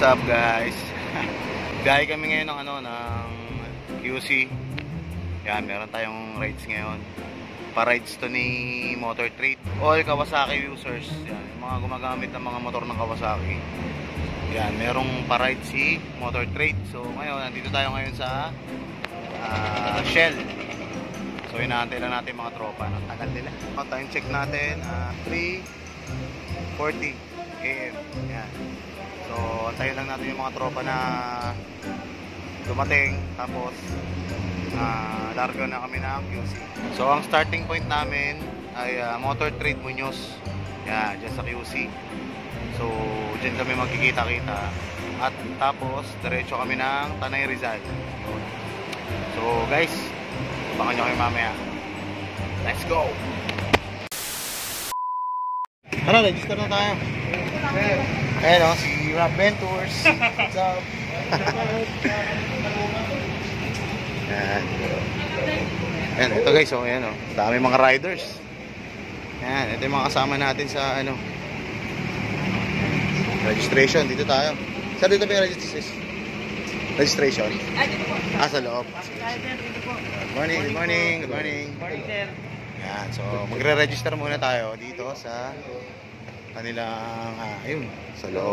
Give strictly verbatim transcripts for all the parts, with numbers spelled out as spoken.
up guys? Biyahe kami ngayon ng ano ng Q C. Yan, meron tayong rides ngayon. Pa-rides to ni Motor Trade. All Kawasaki users. Yan, yung mga gumagamit ng mga motor ng Kawasaki. Yan, merong pa-ride si Motor Trade. So ngayon, nandito tayo ngayon sa uh, Shell. So inaantay lang natin mga tropa. Ang tagal nila. Time check natin, uh, three forty A M Yan. So, antayin lang natin yung mga tropa na dumating. Tapos, uh, largo na kami ng Q C. So, ang starting point namin ay uh, Motor Trade Muñoz. Yan, dyan sa Q C. So, dyan kami magkikita-kita. At tapos, diretso kami ng Tanay Rizal. So, guys, abangan nyo kayo mamaya. Let's go! Tara, register na tayo. Ayan o, si Rob Ventures. What's up? Ayan. Ayan, ito guys, oh, ayan o. Dami mga riders. Ayan, ito yung mga kasama natin sa ano registration. Dito tayo. Saan dito ba yung registration? Registration? Ah, sa loob. Good morning, good morning, good morning. Ayan, so magre-register muna tayo dito sa kanilang, ah, ayun, sa loob.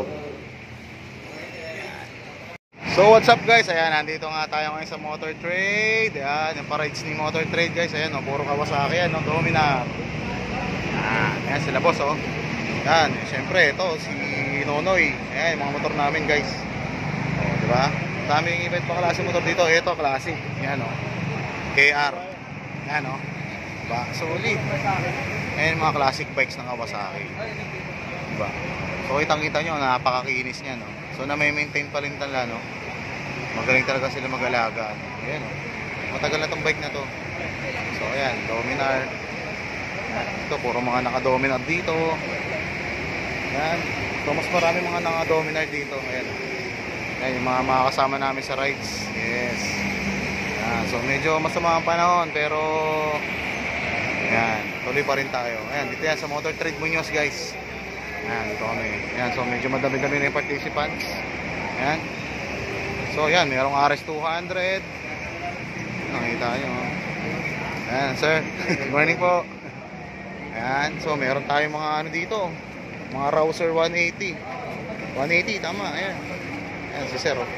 Ayan. So what's up guys, ayan, nandito nga tayo ngayon sa Motor Trade. Ayan, yung pa-rides ni Motor Trade guys. Ayan, no, puro Kawasaki yan, no, Dominar. Ayan, ayan sila boss, oh. Ayan, eh, syempre, ito, si Nonoy. Ayan, yung mga motor namin guys. O, diba? Daming event pa klase motor dito. Ito, klase. Ayan, oh, K R. Ayan, oh, diba? Solid. Ayan, mga classic bikes ng Kawasaki. Diba? So kitang-kita nyo, napakakinis niya, no? So na may maintain pa rin talaga, no? Magaling talaga sila mag-alaga, no? Ayan, no? Matagal na tong bike na to. So ayan, Dominar. Ito, puro mga naka-Dominar dito. Ayan. So mas marami mga naka-Dominar dito. Ayan. Ayan, yung mga makakasama namin sa rides. Yes. Ayan. So medyo masama ang panahon, pero ayan, tuloy pa rin tayo. Ayan, dito yan sa Motor Trade Muñoz guys. Ayan, dito kami. Ayan, so medyo madami-dami na yung participants. Ayan. So ayan, mayroong R S two hundred. Nakita nyo. Ayan, sir. Good morning po. Ayan, so meron tayong mga ano dito. Mga Rouser one eighty. one eighty, tama. Ayan. Ayan, si sir.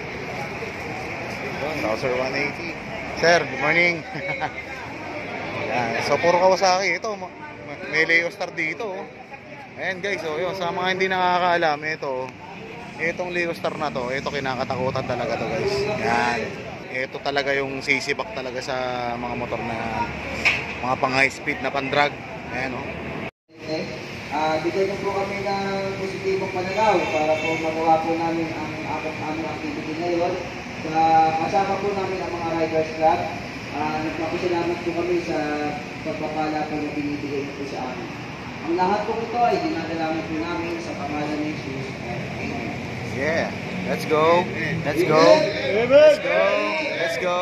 Ayan, Rouser one eighty. Sir, good morning. Ayan, so puro Kawasaki ito. May Leo Star dito. Ayan guys, so yun, sa mga hindi nakakaalam, ito, itong Leo Star na to, ito kinakatakutan talaga to guys. Ayan, ito talaga yung sisibak talaga sa mga motor na mga pang high speed na pan drag. Ayan o. Okay. Uh, bigay na po kami ng positibong pananaw para po magawa po namin ang apat aming activity ngayon. Sa kasama po namin ang mga Riders Club. Uh, nagpapasalamat po kami sa pagpapala po na binibigay po sa amin. Ang lahat po ito ay dinadalaman po namin sa pangalan ni Jesus. Amen. Yeah, let's go. Let's go. Let's go. Let's go.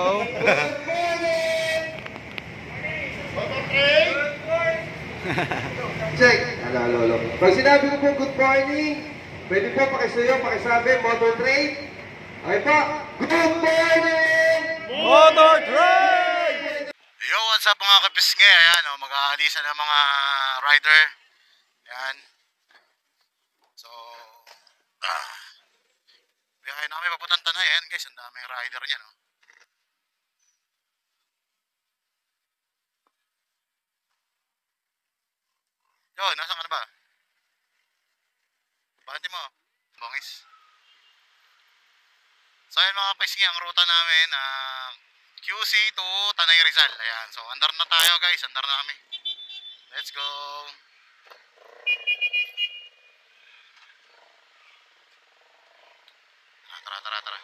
Check. Ano, lolo. Pag sinabi ko po good morning, pwede po pakisuyo, pakisabi, Motor Trade. Okay po. Good morning! Motor Trade! Yo, what's up mga kapisnge? Ayan, oh, mag-aalisa ng mga rider. Ayan. So, ah, biyahe namin papuntang Tanay. Ayan guys, ang daming rider niya, no? Yo, nasaan ka na ba? Bati mo, bongis. So ayan mga kapisnge, ang ruta namin, ah, uh, Q C to Tanay Rizal. Ayan, so andar na tayo guys, andar na kami. Let's go. Ah, tara, tara, tara.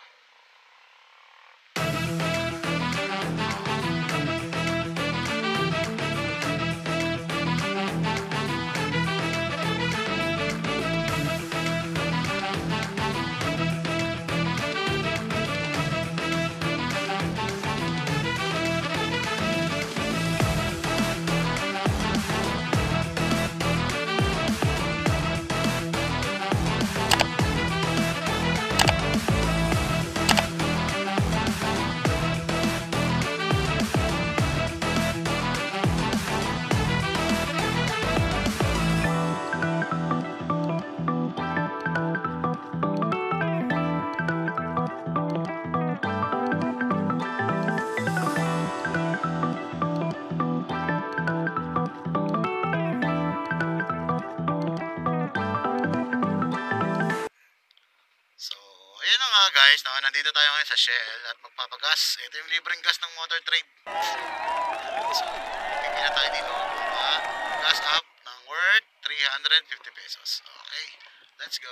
guys, no, nandito tayo ngayon sa Shell at magpapagas. Ito yung libreng gas ng Motor Trade. So, pipila tayo dito. Uh, gas up ng worth three hundred fifty pesos. Okay, let's go.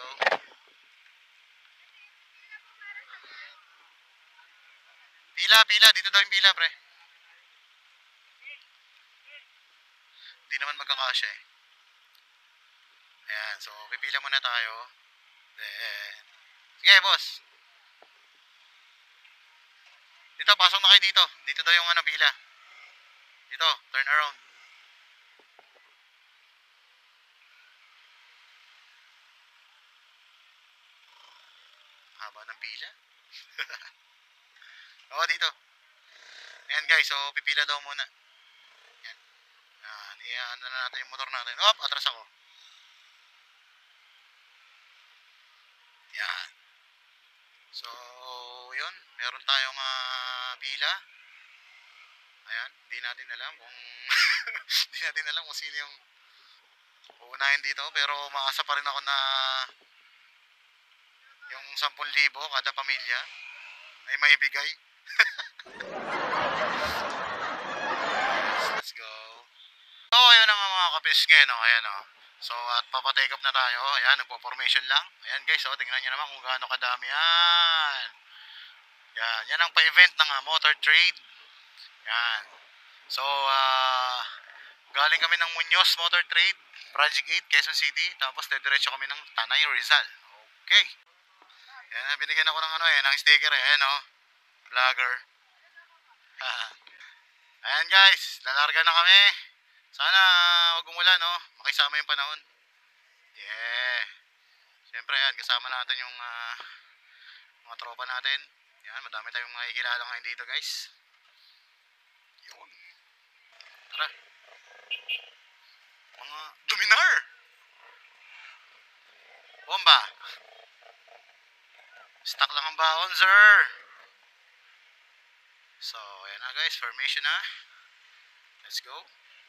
Pila, pila. Dito daw yung pila, pre. Hindi naman magkakasya eh. Ayan, so pipila muna tayo. Then, sige, boss. Dito, pasok na kayo dito. Dito daw yung ano, pila. Dito, turn around. Haba ng pila. Oo, dito. Ayan guys, so pipila daw muna. Ayan. Ayan, iyan na natin yung motor natin. Op, atras ako. Ayan. So, yun. Meron tayong uh, pila. Ayan, hindi natin alam kung hindi natin alam kung sino yung uunahin dito, pero maasa pa rin ako na yung sampung libo kada pamilya ay maibigay. Let's go. So, ayun ang mga kapiske, no? Ayan, no? So, at papatake up na tayo. Ayan, nagpo-formation lang. Ayan guys, so, tingnan nyo naman kung gaano kadami yan. Yan, yan ang pa-event ng uh, Motor Trade. Yan. So, uh, galing kami ng Muñoz Motor Trade, Project eight, Quezon City. Tapos, dediretso kami ng Tanay, Rizal. Okay. Yan, binigyan ako ng ano eh, ng sticker eh. Ayan, oh. Vlogger. Ayan guys, lalarga na kami. Sana wag umulan, no? Makisama yung panahon. Yeah. Siyempre, yan, kasama natin yung uh, mga tropa natin. Yan, madami tayong makikilala ngayon dito guys. Yun. Tara. Mga Dominar. Bomba. Stock lang ang baon, sir. So, ayan na guys, formation na. Let's go.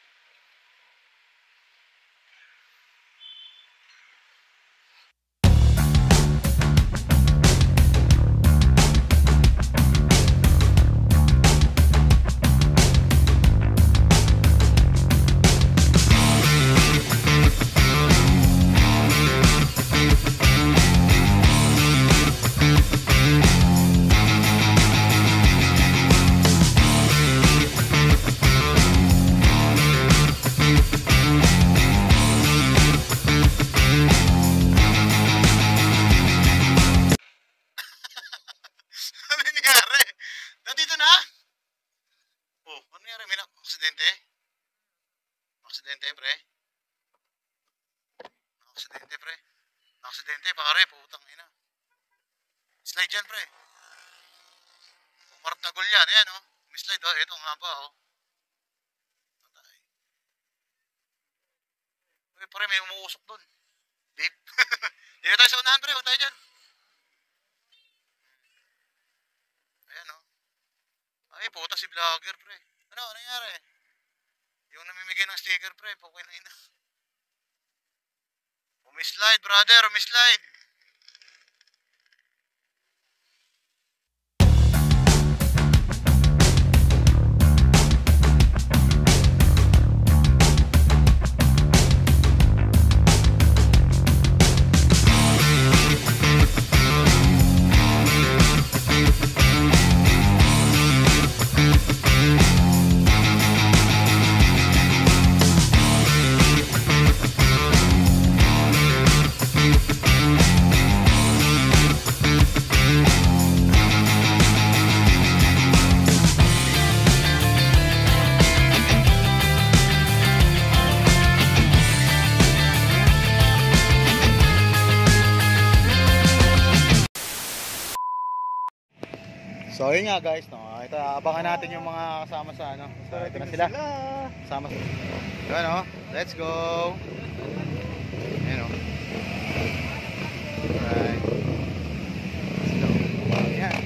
Aksidente, pre. Aksidente, pre. Aksidente, pare, putang ina. Slide yan, pre. Umarap na gol yan. Ayan, oh. May slide, oh. Ito nga ba, oh. Patay. Uy, pare, may umuusok dun. Deep. Dito tayo sa unahan, pre. Huwag tayo dyan. Ayan, oh. Ay, puta si vlogger, pre. Ano, ano nangyari? Yung namimigay ng sticker, pre, pukay na ina. Umislide, brother, umislide. So yun nga guys, no. Ito abangan natin yung mga kasama sa ano. So, ito na sila. Kasama sa. Yun, no. Let's go. Ayan, no. Alright. Let's go. Ayan.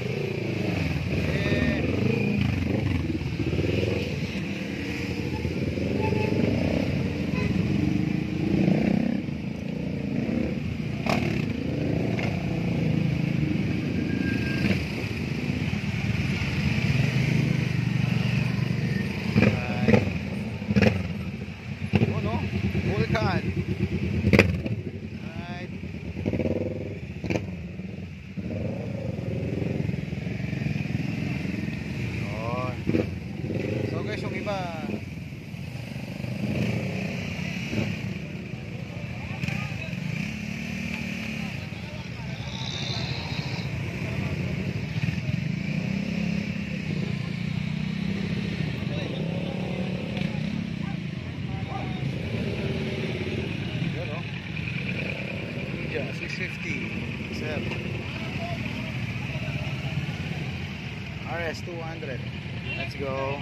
R S two hundred. Let's go.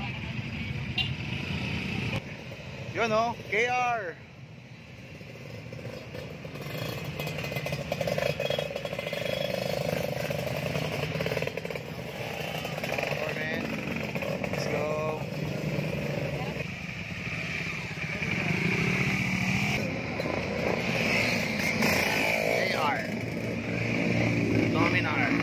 Yun oh, K R. Let's go. K R. Dominar.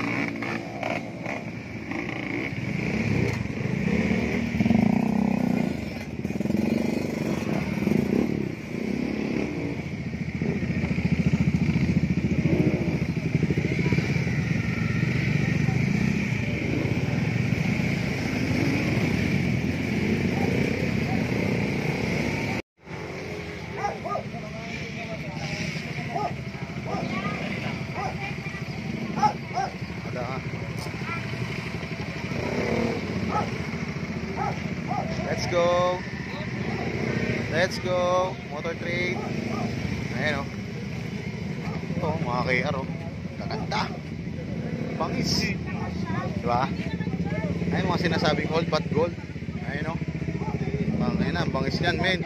Let's go. Let's go. Motor trade. Ayan o. Ito, mga K R o. Gaganda. Bangis. Diba? Ayan mga sinasabing old but gold. Ayan o. Bangin na. Bangis yan, men.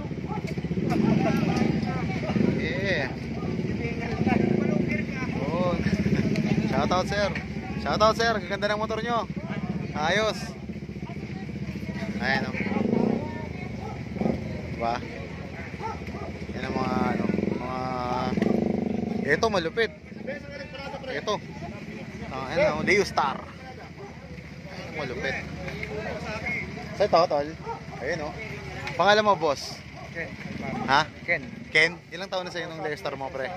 Yeah. Oh. Shoutout, sir. Shoutout, sir. Gaganda ng motor nyo. Ayos. Ayan o. Diba? Yan ang mga ano, mga ito malupit. Ito. Ah, ayan o, Leo Star. Malupit. Sa ito, tol. Ayan o. Pangalan mo, boss? Ken. Ha? Ken. Ken? Ilang taon na sa'yo nung Leo Star mo, pre?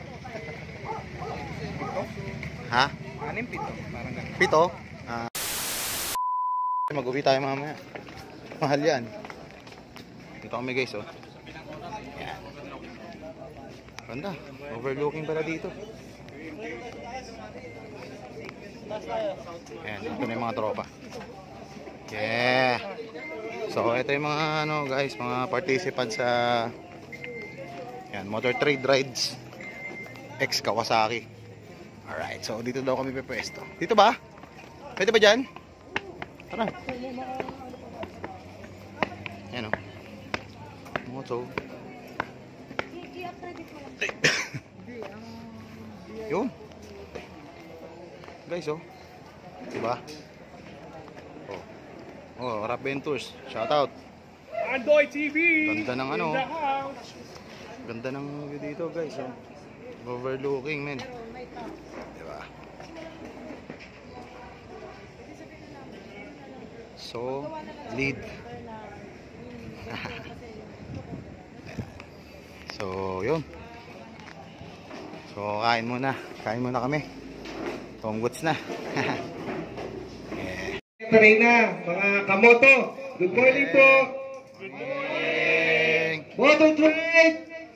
Ha? Anim pito. Parang ganun. Pito? Ah. Mag-uwi tayo mamaya. Mahal yan. Dito kami guys oh. Yan. Ganda. Overlooking pala dito. Ayan. Ito na yung mga tropa. Yeah. So ito yung mga ano guys, mga participants sa yan, Motor Trade Rides X Kawasaki. Alright. So dito daw kami pepwesto. Dito ba? Pwede ba dyan? Tara. Yan o. Moto. Yun. Guys oh. Diba? Oh. Oh, Rap Ventures. Shoutout. Andoy T V. Ganda ng ano. Ganda ng view dito guys oh. Overlooking men. Diba? So, lead. So, yun. So, kain muna. Kain muna kami. Tonggots na. Yeah. Taray na, mga kamoto. Good morning po. Good morning. Moto Trade.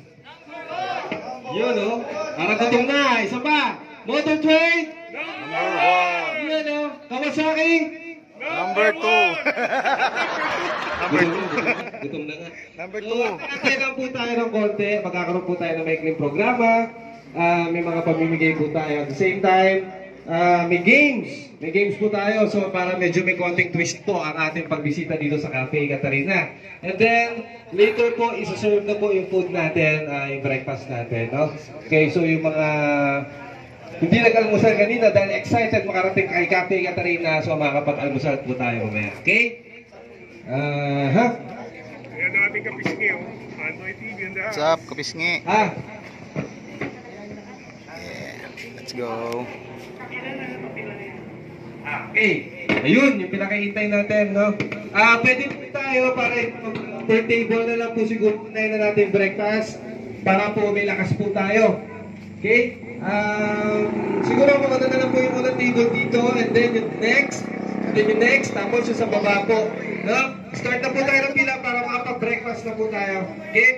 Yun o. Parang katong na. Isa pa. Moto Trade. Number one. Yun o. Kawasaki. Number two. Number two. Gutom na nga. Number So, two. kailan po tayo ng konti. Magkakaroon po tayo ng maikling programa. Ah, may mga pamimigay po tayo. At the same time, ah, may games. May games po tayo. So, para medyo may konting twist po ang ating pagbisita dito sa Cafe Catarina. And then, later po, isa-serve na po yung food natin, ah, yung breakfast natin. No? Okay, so yung mga hindi nag-almusal kanina dahil excited makarating kay Cafe Catarina, so makakapag-almusal po tayo mamaya. Okay? Ah, ha? Kaya natin kapisngi, oh. Andoy T V in the What's house. up, kapisngi? Ha? Yeah. Let's go. Okay. Ayun, yung pinakaintay natin, no? Ah, pwede po tayo para per table na lang po siguro na na natin breakfast para po may lakas po tayo. Okay? Um, siguro maganda na lang po yung unang table dito and then yung next, and then yung next, tapos yung sa baba po. No? Start na po tayo ng pila para makapag-breakfast na po tayo. Okay?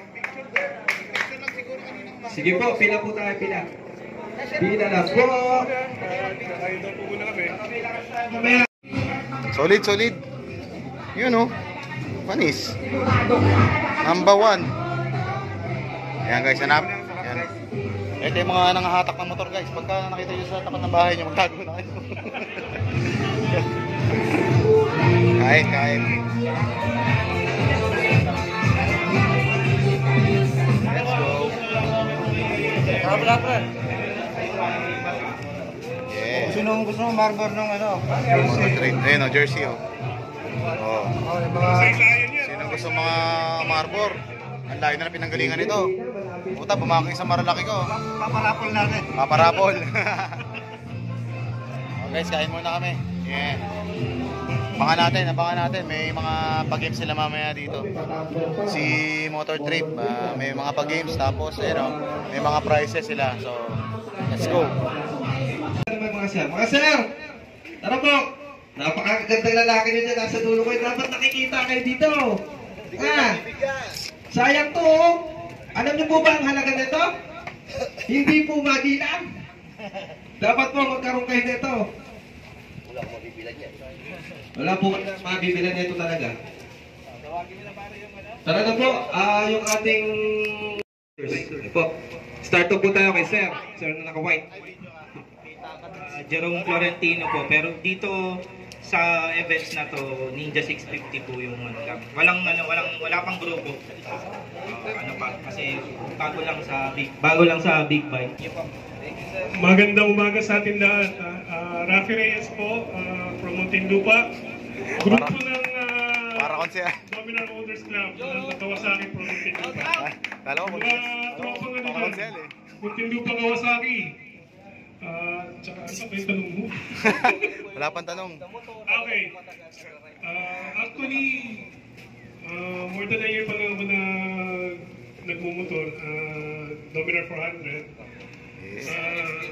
Sige po, pila po tayo, pila. Pila na po. Kayo daw po muna kami. Mamaya. Solid, solid. Yun oh. Panis. Number one. Ayan guys, hanap. Ayan. Ito yung mga nangahatak ng motor guys. Pagka nakita nyo sa tapat ng bahay nyo, magtago na kayo. Kain, kain. Let's go. Yeah. Gusto nung gusto nung Marlboro nung ano? Motor trade. Ayun, oh, jersey, oh. Oh. Oh, yung mga Saylayan yan. Sino gusto mga Marbor? Ang layo na ng pinanggalingan nito. Puta, bumaking sa Marilaki ko. paparapol natin. Paparapol. Oh, guys, kain muna kami. Yeah. Abangan natin, abangan natin. May mga pag-games sila mamaya dito. Si Motor Trip, uh, may mga pag-games. Tapos, eh, no, may mga prizes sila. So, let's go. Mga sir, mga sir! Tara po! Napakagandang lalaki nyo dyan. Nasa dulo ko. Dapat nakikita kayo dito. Ah, sayang to. Oh. Alam niyo po ba ang halaga nito? Hindi po madilang. Dapat po magkaroon kayo nito. Wala po mabibilan niya. Wala po mabibilan nito talaga. Tara na po. Ah, yung ating... po. Start po tayo kay sir. Sir na naka-white. Uh, Jerome Florentino po, pero dito sa events na to Ninja six fifty po yung ano lang. Walang ano, walang wala pang grupo. Uh, ano pa kasi bago lang sa big bago lang sa big bike. Magandang umaga sa atin lahat. Uh, uh, Rafi Reyes po, uh, from Muntinlupa. Grupo ng uh, Para kon siya. Dominar Owners Club ng Kawasaki from Muntinlupa. Kala ko, Mga tropang ano para kon siya, doon, eh. Muntinlupa Kawasaki. Uh, tsaka ano ba yung tanong mo? Wala pang tanong. Okay. Uh, actually, uh, more than a year pa lang ako na nagmumotor. Uh, Dominar four hundred. Yes. Uh,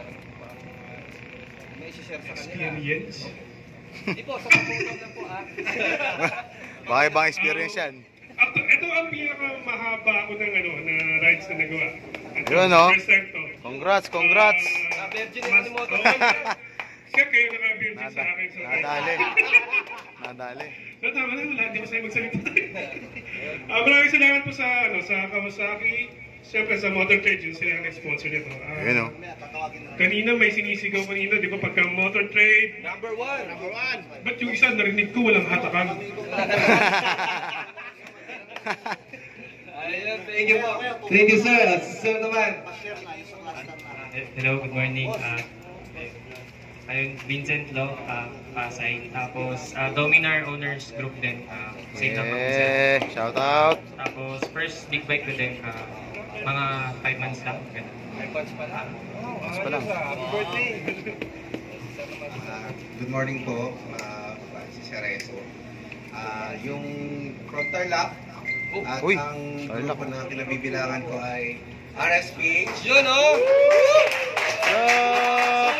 May isi-share sa kanila. experience. Hindi po, sa pagpunan lang po ah. Baka ibang experience yan. Ito, ito ang pinakamahaba ko ng ano, na rides na nagawa. Ito, Yun, no? First time to. Congrats, congrats. Ah, Virgin mas- yung motor. Oo, Siya kayo naka-virgin sa Nada, akin. So, nadali. Nadali. So, tama na, wala. Hindi masaya magsalita. Ah, maraming salamat po sa, ano, sa Kawasaki. Siyempre sa Motor Trade, yun sila ang nag-sponsor nito. Ah, Yun, no? kanina may sinisigaw kanina, di ba, pagka Motor Trade. Number one. Number one. Ba't yung isa narinig ko walang hatakan? Ayun, thank you po. Thank you sir. Sir naman. Hello, good morning. Uh, ayun, Vincent Lo, uh, Pasay. Tapos uh, Dominar Owners Group din. Uh, same number po sir. Yeah, shout out. Tapos first big bike ko din, uh, mga five months lang. Ganun. Mas pa lang. Happy birthday. Ah, good morning po, uh, si Cerezo. Ah, yung front tarlac at Uy, ang tarlac. grupo na kinabibilangan ko ay R S P H. Yun oh! Yup!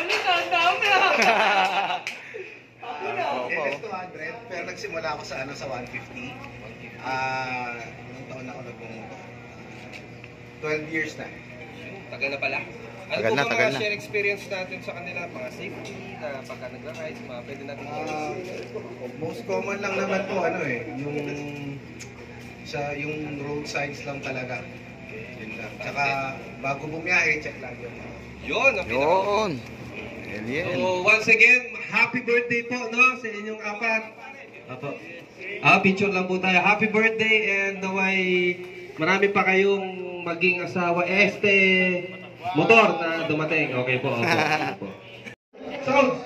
Uh, L S two hundred, pero nagsimula ako sa ano sa one fifty. Ah, ilang taon na ako nagmumoto? twelve years na. Tagal na pala. Ano Tagal po na, ba tagal mga na. share experience natin sa kanila? Mga safety na pagka nagra-rides, mga pwede natin Ah, most common lang naman po ano eh, yung sa yung road signs lang talaga. Yun lang. Tsaka bago bumiyahe, check lang yun. Yun, ang pinaka. Yun. Alien. So once again, happy birthday po no sa inyong apat. Apo. Ah, picture lang po tayo. Happy birthday and naway marami pa kayong maging asawa este motor na dumating. Okay po, opo. Opo. Sounds.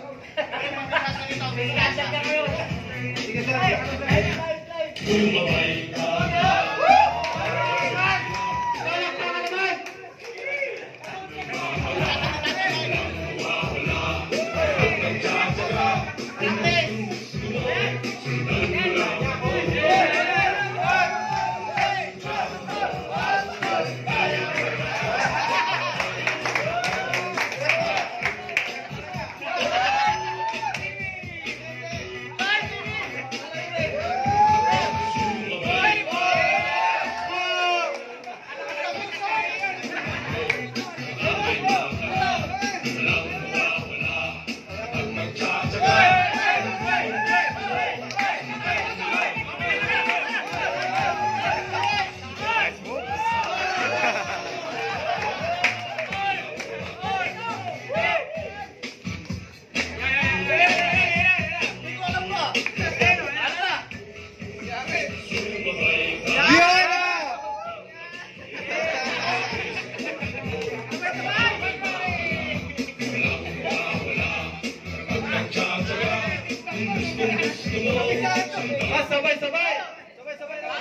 Sige sir. Ah, sabay, sabay! Sabay, sabay na!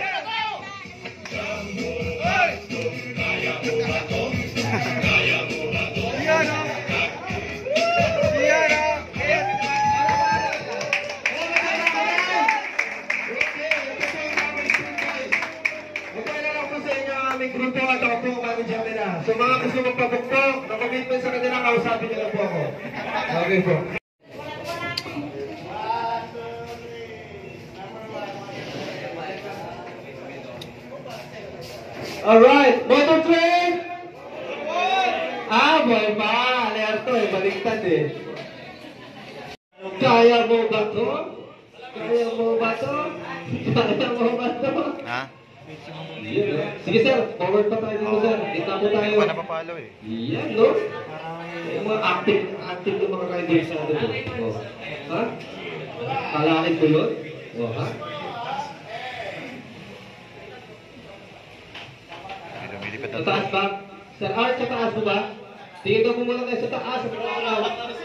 Yan, oh! Yan, oh! Aming grupo at ako po kami Jamila. So mga gusto magpapukpok, na-commitment sa kanila, kausapin niyo lang po ako. Okay po. Alright, motor train! Ah, boy pa! Alerto eh, baliktad eh. Kaya mo ba to? Kaya mo ba to? Kaya mo ba to? Ha? Sige sir, forward pa tayo dito sir. Kita po tayo. Hindi pa napapalo eh. Yan, no? Yung mga active, active yung mga riders natin po. Oh. Ha? Kalakin po yun? Oh, ha? Lumilipad Sa na taas ba? Sir Art, sa taas po ba? Tingin daw po muna tayo sa taas. Sa pagkakalaw.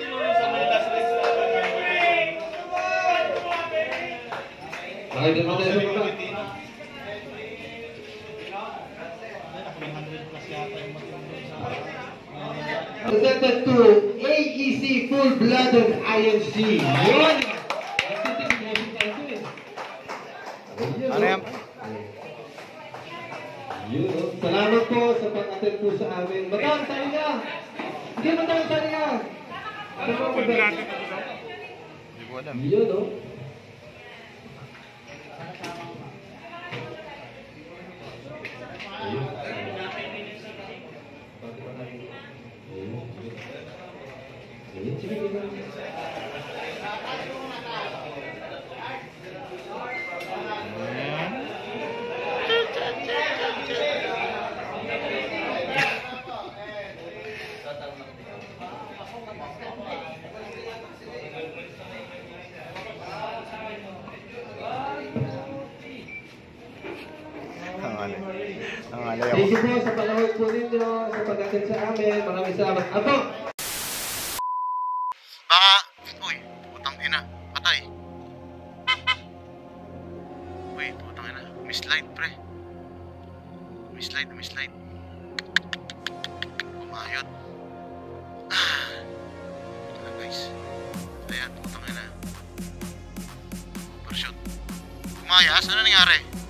Makita mo tayo sa baba. Presented to A E C Full-Blooded I N C. Yun! Ano yan? Yun, oh. Salamat po sa pag-attend po sa amin. Madam, tayo na! Hindi, madam, tayo na! Ano po ba? Hindi ko alam. Yun, oh. Ang alay. Ang alay ako. Thank you po sa panahon po ninyo, sa pag-attend sa amin. Maraming salamat. Ato! Baka, uy, putang ina, patay. Uy, putang ina, mislide pre. Mislide, mislide. Pumayot. Ah. Ito guys. Ayan, putang ina. Overshoot. Pumayas, ano nangyari?